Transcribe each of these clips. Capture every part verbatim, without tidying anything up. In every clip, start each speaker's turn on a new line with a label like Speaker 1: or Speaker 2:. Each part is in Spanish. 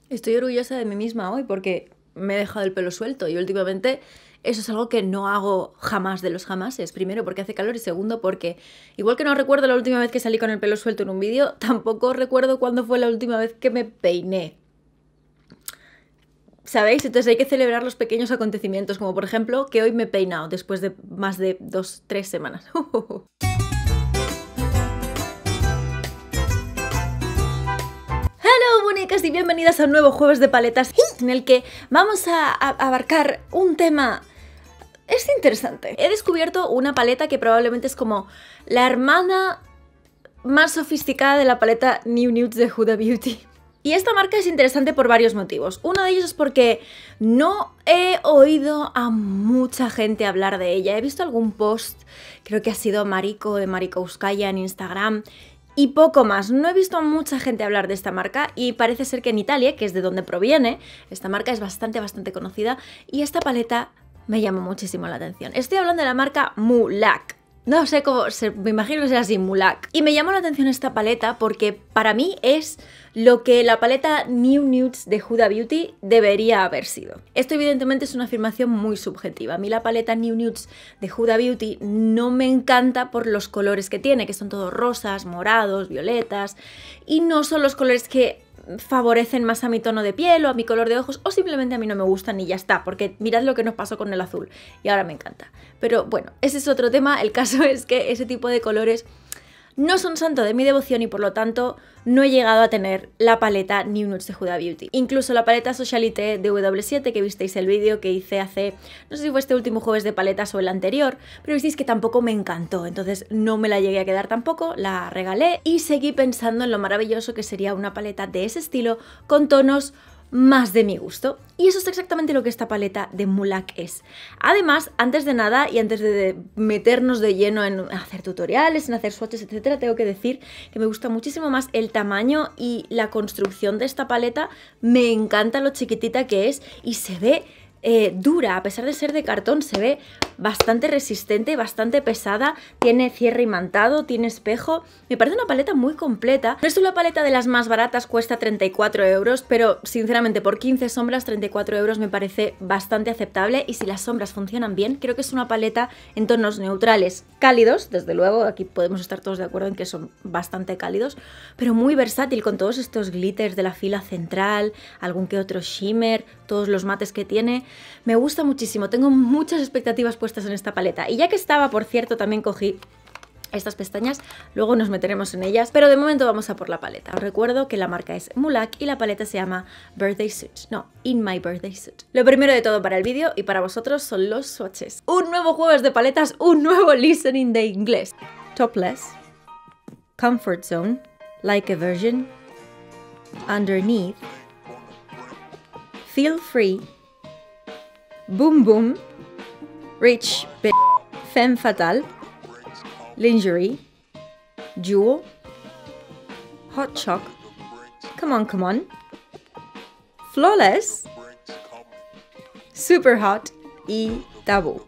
Speaker 1: Estoy orgullosa de mí misma hoy porque me he dejado el pelo suelto y últimamente eso es algo que no hago jamás de los jamases. Primero porque hace calor y segundo porque, igual que no recuerdo la última vez que salí con el pelo suelto en un vídeo, tampoco recuerdo cuándo fue la última vez que me peiné. ¿Sabéis? Entonces hay que celebrar los pequeños acontecimientos, como por ejemplo que hoy me he peinado después de más de dos, tres semanas. Hola muñecas y bienvenidas a un nuevo Jueves de Paletas en el que vamos a, a abarcar un tema... Es interesante. He descubierto una paleta que probablemente es como la hermana más sofisticada de la paleta New Nudes de Huda Beauty. Y esta marca es interesante por varios motivos. Uno de ellos es porque no he oído a mucha gente hablar de ella. He visto algún post, creo que ha sido Mariko de Marikouskaya en Instagram, y poco más. No he visto a mucha gente hablar de esta marca y parece ser que en Italia, que es de donde proviene, esta marca es bastante, bastante conocida y esta paleta me llamó muchísimo la atención. Estoy hablando de la marca Mulac. No sé cómo, se, me imagino que sea así, Mulac. Y me llamó la atención esta paleta porque para mí es lo que la paleta New Nudes de Huda Beauty debería haber sido. Esto evidentemente es una afirmación muy subjetiva. A mí la paleta New Nudes de Huda Beauty no me encanta por los colores que tiene, que son todos rosas, morados, violetas, y no son los colores que favorecen más a mi tono de piel o a mi color de ojos, o simplemente a mí no me gustan y ya está, porque mirad lo que nos pasó con el azul y ahora me encanta. Pero bueno, ese es otro tema. El caso es que ese tipo de colores no son santo de mi devoción y por lo tanto no he llegado a tener la paleta New Nudes de Huda Beauty. Incluso la paleta Socialité de W siete, que visteis el vídeo que hice hace, no sé si fue este último jueves de paletas o el anterior, pero visteis que tampoco me encantó, entonces no me la llegué a quedar tampoco, la regalé y seguí pensando en lo maravilloso que sería una paleta de ese estilo con tonos más de mi gusto. Y eso es exactamente lo que esta paleta de Mulac es. Además, antes de nada y antes de meternos de lleno en hacer tutoriales, en hacer swatches, etcétera, tengo que decir que me gusta muchísimo más el tamaño y la construcción de esta paleta. Me encanta lo chiquitita que es y se ve eh, dura, a pesar de ser de cartón, se ve bastante resistente, bastante pesada, tiene cierre imantado, tiene espejo. Me parece una paleta muy completa. No es una paleta de las más baratas, cuesta treinta y cuatro euros, pero sinceramente por quince sombras, treinta y cuatro euros me parece bastante aceptable y si las sombras funcionan bien, creo que es una paleta en tonos neutrales, cálidos, desde luego, aquí podemos estar todos de acuerdo en que son bastante cálidos, pero muy versátil con todos estos glitters de la fila central, algún que otro shimmer, todos los mates que tiene. Me gusta muchísimo, tengo muchas expectativas puestas en esta paleta. Y ya que estaba, por cierto, también cogí estas pestañas, luego nos meteremos en ellas, pero de momento vamos a por la paleta. Os recuerdo que la marca es Mulac y la paleta se llama Birthday Suit, no, In My Birthday Suit. Lo primero de todo para el vídeo y para vosotros son los swatches. Un nuevo jueves de paletas, un nuevo listening de inglés. Topless, Comfort Zone, Like a Virgin, Underneath, Feel Free, Boom Boom, Rich B, Femme Fatale, Lingerie, Jewel, Hot Shock, Come On Come On, Flawless, Super Hot y Taboo.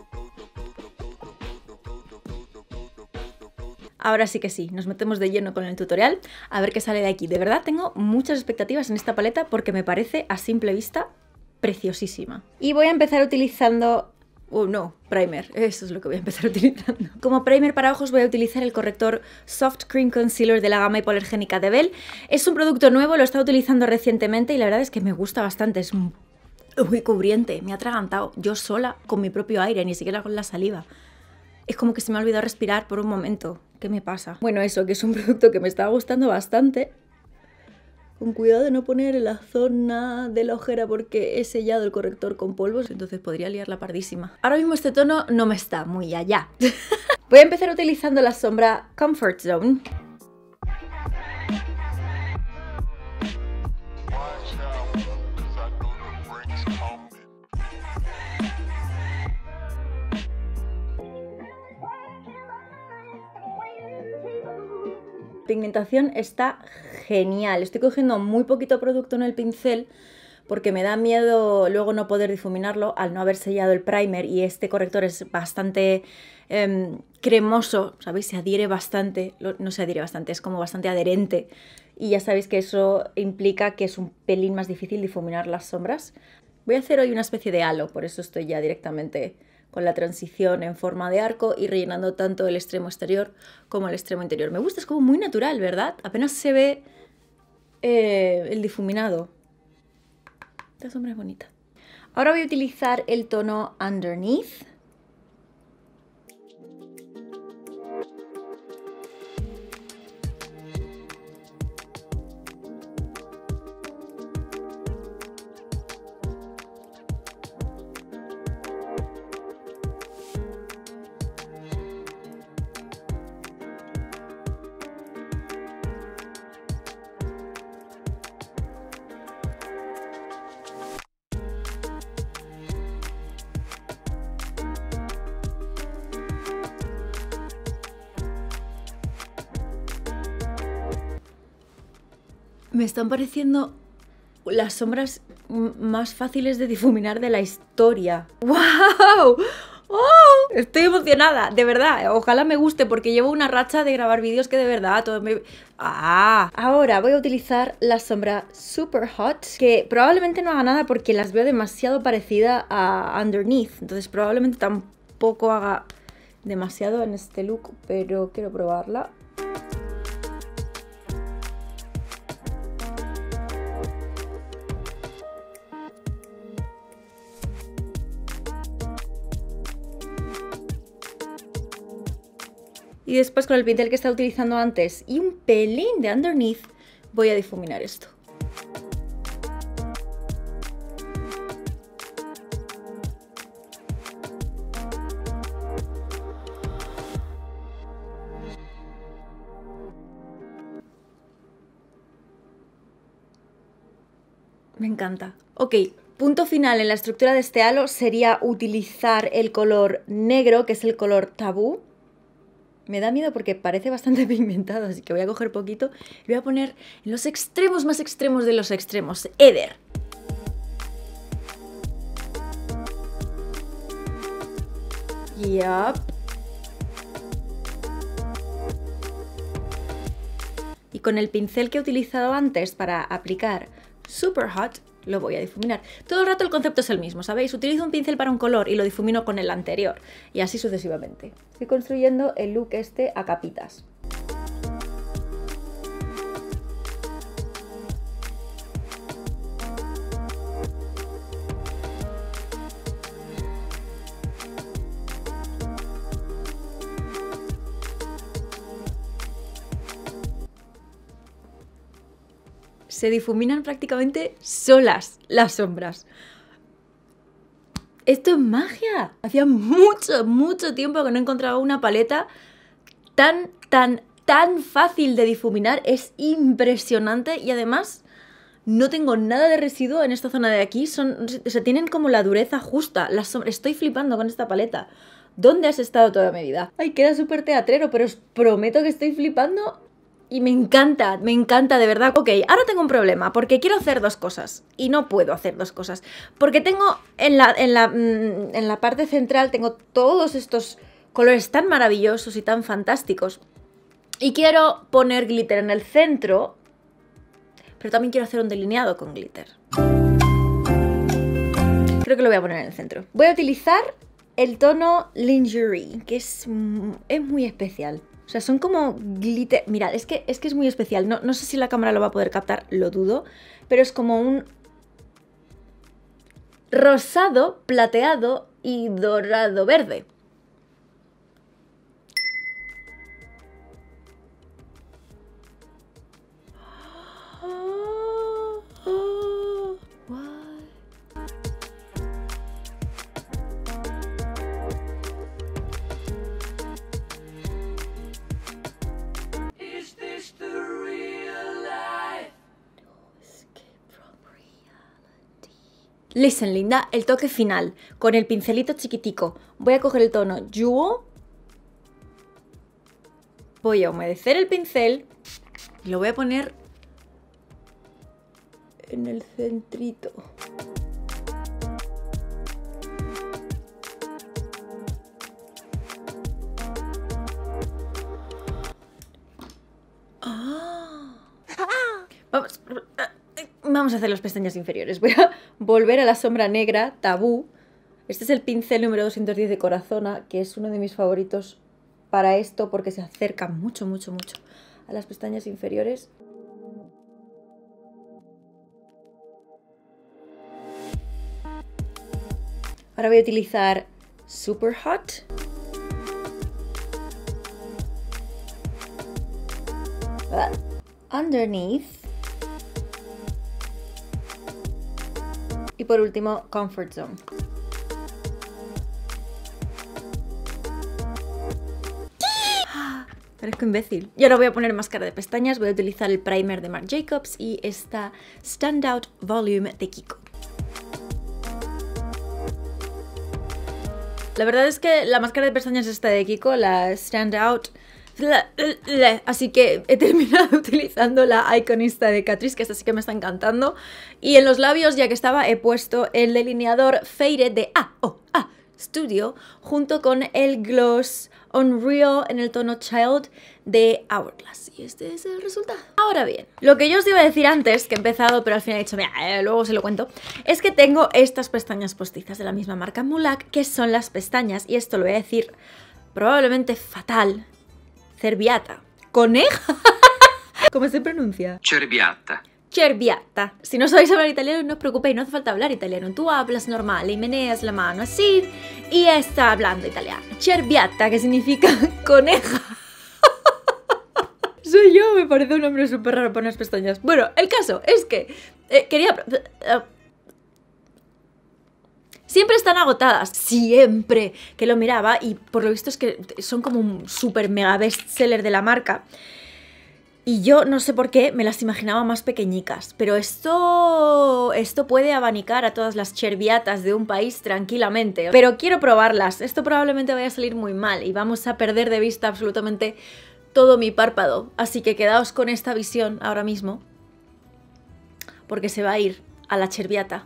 Speaker 1: Ahora sí que sí, nos metemos de lleno con el tutorial, a ver qué sale de aquí. De verdad tengo muchas expectativas en esta paleta porque me parece a simple vista preciosísima. Y voy a empezar utilizando... Oh no, primer, eso es lo que voy a empezar utilizando. Como primer para ojos voy a utilizar el corrector Soft Cream Concealer de la gama hipoalergénica de Belle. Es un producto nuevo, lo he estado utilizando recientemente y la verdad es que me gusta bastante, es muy cubriente, me ha atragantado yo sola con mi propio aire, ni siquiera con la saliva. Es como que se me ha olvidado respirar por un momento. ¿Qué me pasa? Bueno, eso, que es un producto que me está gustando bastante. Con cuidado de no poner en la zona de la ojera porque he sellado el corrector con polvos, entonces podría liarla pardísima. Ahora mismo este tono no me está muy allá. Voy a empezar utilizando la sombra Comfort Zone. Pigmentación está genial, estoy cogiendo muy poquito producto en el pincel porque me da miedo luego no poder difuminarlo al no haber sellado el primer y este corrector es bastante eh, cremoso, ¿sabéis? Se adhiere bastante, no se adhiere bastante, es como bastante adherente y ya sabéis que eso implica que es un pelín más difícil difuminar las sombras. Voy a hacer hoy una especie de halo, por eso estoy ya directamente con la transición en forma de arco y rellenando tanto el extremo exterior como el extremo interior. Me gusta, es como muy natural, ¿verdad? Apenas se ve eh, el difuminado. Esta sombra es bonita. Ahora voy a utilizar el tono Underneath. Me están pareciendo las sombras más fáciles de difuminar de la historia. ¡Wow! ¡Oh! Estoy emocionada, de verdad. Ojalá me guste porque llevo una racha de grabar vídeos que de verdad todo me... ¡Ah! Ahora voy a utilizar la sombra Super Hot, que probablemente no haga nada porque las veo demasiado parecida a Underneath. Entonces probablemente tampoco haga demasiado en este look, pero quiero probarla. Y después con el pincel que estaba utilizando antes y un pelín de Underneath voy a difuminar esto. Me encanta. Ok, punto final en la estructura de este halo sería utilizar el color negro, que es el color tabú. Me da miedo porque parece bastante pigmentado, así que voy a coger poquito y voy a poner en los extremos más extremos de los extremos. Eder. Yup. Y con el pincel que he utilizado antes para aplicar Super Hot, lo voy a difuminar. Todo el rato el concepto es el mismo, ¿sabéis? Utilizo un pincel para un color y lo difumino con el anterior. Y así sucesivamente. Estoy construyendo el look este a capitas. Se difuminan prácticamente solas las sombras. ¡Esto es magia! Hacía mucho, mucho tiempo que no encontraba una paleta tan, tan, tan fácil de difuminar. Es impresionante y además no tengo nada de residuo en esta zona de aquí. Son, o sea, tienen como la dureza justa. Las sombras, estoy flipando con esta paleta. ¿Dónde has estado toda mi vida? Ay, queda súper teatrero, pero os prometo que estoy flipando. Y me encanta, me encanta, de verdad. Ok, ahora tengo un problema, porque quiero hacer dos cosas. Y no puedo hacer dos cosas. Porque tengo, en la, en la, en la parte central, tengo todos estos colores tan maravillosos y tan fantásticos. Y quiero poner glitter en el centro, pero también quiero hacer un delineado con glitter. Creo que lo voy a poner en el centro. Voy a utilizar el tono Lingerie, que es, es muy especial. O sea, son como glitter... Mirad, es que es, que es muy especial. No, no sé si la cámara lo va a poder captar, lo dudo. Pero es como un rosado, plateado y dorado verde. Oh, oh, what? Is this the real life? No escape from reality. Listen, linda, el toque final con el pincelito chiquitico. Voy a coger el tono Jewel. Voy a humedecer el pincel y lo voy a poner en el centrito. Ah. Vamos a hacer las pestañas inferiores. Voy a volver a la sombra negra, Tabú. Este es el pincel número doscientos diez de Corazona, que es uno de mis favoritos para esto porque se acerca mucho, mucho, mucho a las pestañas inferiores. Ahora voy a utilizar Super Hot. Underneath. Y por último, Comfort Zone. Parezco imbécil. Y ahora voy a poner máscara de pestañas. Voy a utilizar el primer de Marc Jacobs y esta Standout Volume de Kiko. La verdad es que la máscara de pestañas esta de Kiko, la Standout, así que he terminado utilizando la Iconista de Catrice, que esta sí que me está encantando. Y en los labios, ya que estaba, he puesto el delineador Faded de A O A Studio junto con el gloss Unreal en el tono Child de Hourglass. Y este es el resultado. Ahora bien, lo que yo os iba a decir antes, que he empezado, pero al final he dicho, mira, eh, luego se lo cuento, es que tengo estas pestañas postizas de la misma marca Mulac, que son las pestañas, y esto lo voy a decir probablemente fatal, cerviata. ¿Coneja? ¿Cómo se pronuncia?
Speaker 2: Cerviata.
Speaker 1: Cerviata. Si no sabéis hablar italiano, no os preocupéis, no hace falta hablar italiano. Tú hablas normal y meneas la mano así y está hablando italiano. Cerviata, que significa coneja. Soy yo, me parece un nombre súper raro para unas pestañas. Bueno, el caso es que eh, quería... Uh, siempre están agotadas, siempre que lo miraba, y por lo visto es que son como un súper mega bestseller de la marca. Y yo no sé por qué me las imaginaba más pequeñicas, pero esto, esto puede abanicar a todas las cerviatas de un país tranquilamente. Pero quiero probarlas, esto probablemente vaya a salir muy mal y vamos a perder de vista absolutamente todo mi párpado. Así que quedaos con esta visión ahora mismo, porque se va a ir a la cerviata.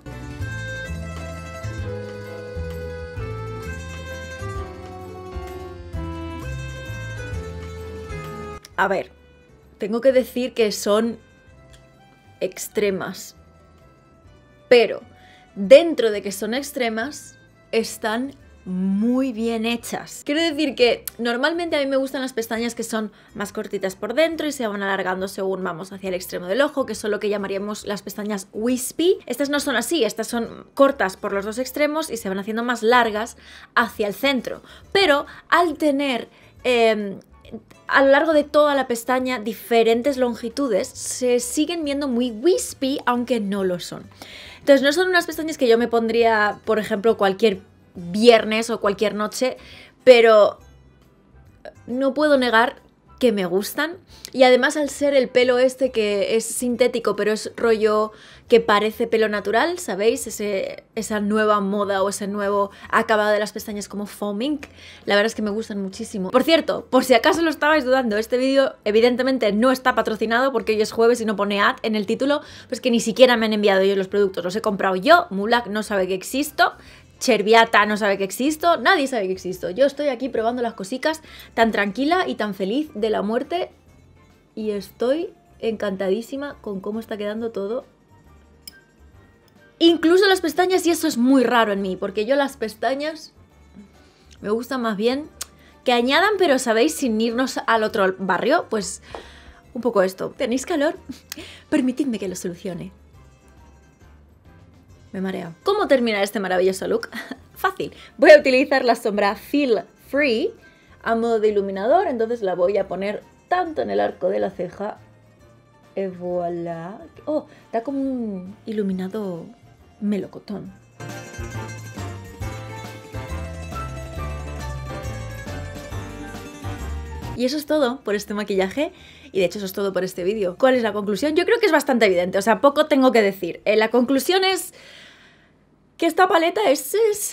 Speaker 1: A ver. Tengo que decir que son extremas, pero dentro de que son extremas, están muy bien hechas. Quiero decir que normalmente a mí me gustan las pestañas que son más cortitas por dentro y se van alargando según vamos hacia el extremo del ojo, que son lo que llamaríamos las pestañas wispy. Estas no son así, estas son cortas por los dos extremos y se van haciendo más largas hacia el centro. Pero al tener... Eh, a lo largo de toda la pestaña diferentes longitudes, se siguen viendo muy wispy, aunque no lo son. Entonces no son unas pestañas que yo me pondría, por ejemplo, cualquier viernes o cualquier noche, pero no puedo negar que me gustan. Y además, al ser el pelo este que es sintético, pero es rollo que parece pelo natural, ¿sabéis? Ese, esa nueva moda o ese nuevo acabado de las pestañas como foaming, la verdad es que me gustan muchísimo. Por cierto, por si acaso lo estabais dudando, este vídeo evidentemente no está patrocinado porque hoy es jueves y no pone ad en el título, pues que ni siquiera me han enviado yo los productos, los he comprado yo, Mulac no sabe que existo, Cerviata no sabe que existo, nadie sabe que existo. Yo estoy aquí probando las cositas tan tranquila y tan feliz de la muerte y estoy encantadísima con cómo está quedando todo. Incluso las pestañas, y eso es muy raro en mí, porque yo las pestañas me gustan más bien que añadan, pero sabéis, sin irnos al otro barrio, pues un poco esto. ¿Tenéis calor? Permitidme que lo solucione. Me mareo. ¿Cómo terminar este maravilloso look? Fácil. Voy a utilizar la sombra Feel Free a modo de iluminador, entonces la voy a poner tanto en el arco de la ceja. Et voilà. Oh, da como un iluminado melocotón. Y eso es todo por este maquillaje. Y de hecho eso es todo por este vídeo. ¿Cuál es la conclusión? Yo creo que es bastante evidente, o sea, poco tengo que decir. Eh, la conclusión es que esta paleta es, es...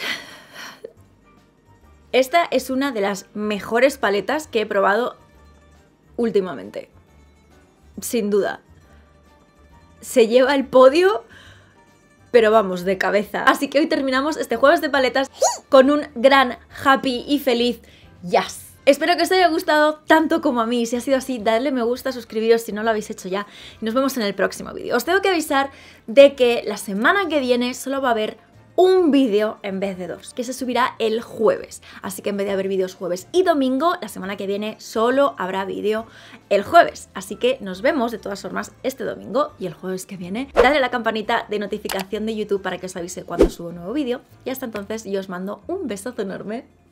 Speaker 1: Esta es una de las mejores paletas que he probado últimamente. Sin duda. Se lleva el podio, pero vamos, de cabeza. Así que hoy terminamos este jueves de paletas con un gran, happy y feliz yes. Espero que os haya gustado tanto como a mí. Si ha sido así, dadle me gusta, suscribiros si no lo habéis hecho ya. Y nos vemos en el próximo vídeo. Os tengo que avisar de que la semana que viene solo va a haber un vídeo en vez de dos, que se subirá el jueves. Así que en vez de haber vídeos jueves y domingo, la semana que viene solo habrá vídeo el jueves. Así que nos vemos de todas formas este domingo y el jueves que viene. Dale a la campanita de notificación de YouTube para que os avise cuando subo un nuevo vídeo. Y hasta entonces yo os mando un besazo enorme.